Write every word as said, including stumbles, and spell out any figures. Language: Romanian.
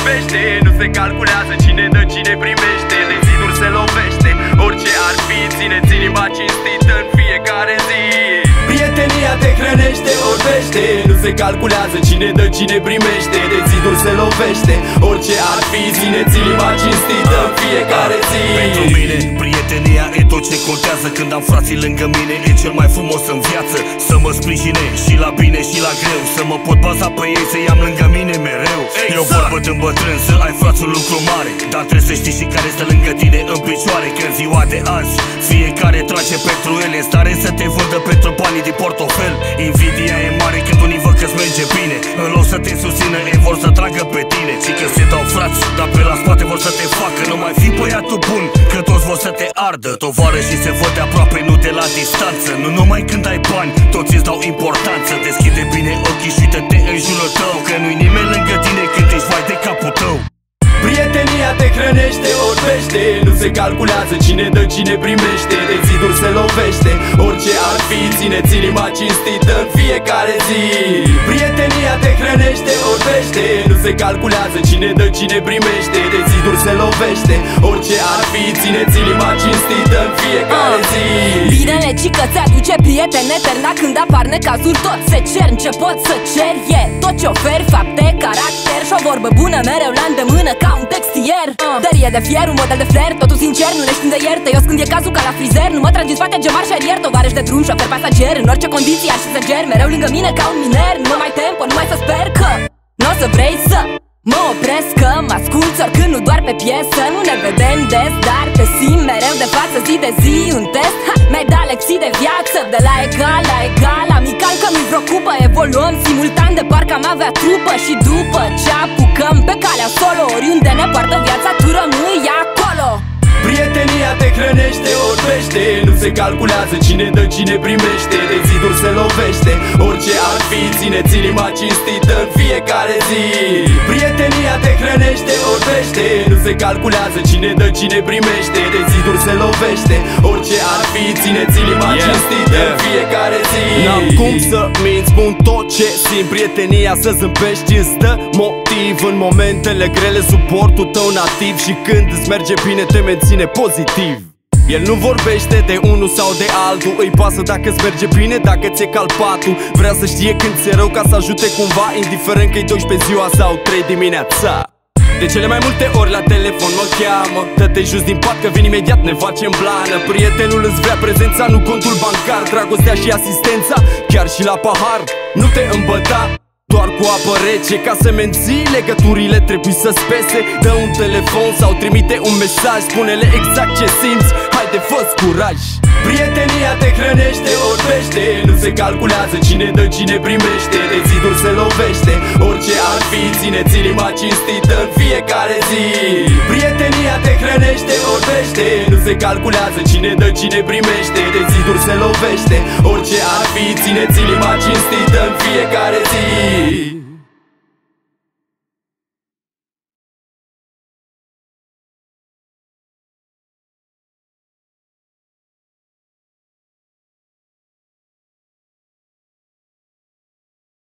orbește. Nu se calculează cine dă, cine primește. De ziduri se lovește, orice ar fi. Țineți inima cinstită în fiecare zi. Prietenia te hrănește, orbește. Nu se calculează cine dă, cine primește. De ziduri se lovește, orice ar fi. Țineți inima cinstită în fiecare zi. Pentru mine, prietenia e tot ce contează. Când am frații lângă mine, e cel mai frumos în viață. Să mă sprijine și la bine și la greu. Să mă pot baza pe ei, să i-am lângă mine mereu. E o vorbă de bătrân, să ai frați un lucru mare. Dar trebuie să știi și care stă lângă tine în picioare. Că în ziua de azi, fiecare trage pentru el. E stare să te vândă pentru banii din portofel. Invidia e mare când unii văd că-ți merge bine. În loc să te susțină, ei vor să tragă pe tine. Și că se dau frați, dar pe la spate vor să te facă. Nu mai fi băiatul bun, că toți vor să te ardă. Tovară și se văd de aproape, nu de la distanță. Nu numai când ai bani, toți îți dau importanță. Deschide bine ochii și uită-te în jurul tău, că nu-i nimeni lângă tine când ești vai de capul tău. Prietenia te hrănește, orbește. Nu se calculează cine dă, cine primește. De ziduri se lovește, orice ar fi. Țineți inima cinstită în fiecare zi. Prietenia te hrănește, orbește. Nu se calculează cine dă, cine primește. De ziduri se lovește, orice ar fi. Țineți inima cinstită în fiecare zi. Binele cică ți-aduce prieten eterna. Când apar necazuri tot se cer. Ce pot să cer e tot ce oferi, fapte, caracter și o vorbă bună mereu la îndemână ca un textier. uh. Tărie de fier, un model de flair, totul sincer, nu le știm de ierte. Eu când e cazul ca la frizer, nu mă tragi în spate, gemar și arier. Tovarăș de drum, șofer pasager, în orice condiții aș să ger. Mereu lângă mine ca un miner, nu mai tempo, numai să sper că n-o să vrei să mă opresc, că mă asculți oricând, nu doar pe piesă. Nu ne vedem des, dar te simt mereu de față, zi de zi un test. Ha, mi-ai dat lecții de viață, de la egal la egal, amical că nu-i vreo cupă. Evoluăm simultan de parcă am avea trupă. Și după ce apucăm pe calea solo, oriunde ne poartă viața, tu rămâi acolo. Prietenia te hrănește, orbește. Nu se calculează cine dă, cine primește. De ziduri se lovește, orice ar fi. Țineți inima cinstită în fiecare zi. Prietenia te hrănește, orbește. Nu se calculează cine dă, cine primește. De ziduri se lovește, orice ar fi. Țineți inima yeah, cinstită yeah. în fiecare zi. N-am cum să minți, spun tot ce simt. Prietenia să zâmbești îți dă motiv. În momentele grele suportul tău nativ. Și când îți merge bine te menține pozitiv. El nu vorbește de unul sau de altul. Îi pasă dacă îți merge bine, dacă ți-e calpatul. Vrea să știe când ți-e rău ca să ajute cumva, indiferent că-i doisprezece ziua sau trei dimineața. De cele mai multe ori la telefon mă cheamă. Dă-te jos din pat că vin imediat, ne facem blană. Prietenul îți vrea prezența, nu contul bancar. Dragostea și asistența, chiar și la pahar. Nu te îmbăta doar cu apă rece, ca să menții legăturile trebuie să spese. Dă un telefon sau trimite un mesaj, spune-le exact ce simți, haide fă-ți curaj. Prietenia te hrănește, orbește. Nu se calculează cine dă, cine primește. De ziduri se lovește, orice ar fi. Țineți inima cinstită în fiecare zi. Prietenia te hrănește, orbește. Nu se calculează cine dă, cine primește. De ziduri se lovește, orice ar fi. Țineți inima cinstită în fiecare zi.